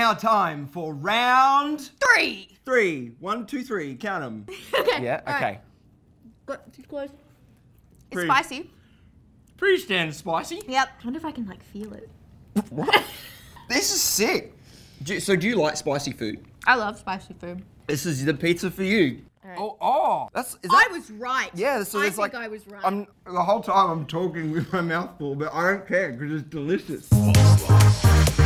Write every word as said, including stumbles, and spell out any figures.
now time for round Three. three. One, two, three. Count them. Okay. Yeah. all Okay. right. Got too close. It's Pretty- spicy. Pretty standard spicy. Yep. I wonder if I can like feel it. What? This is sick. Do you, so do you like spicy food? I love spicy food. This is the pizza for you. Right. Oh, oh. That's. Is I that, was right. Yeah. So I there's think like. I was right. I'm the whole time I'm talking with my mouth full, but I don't care because it's delicious.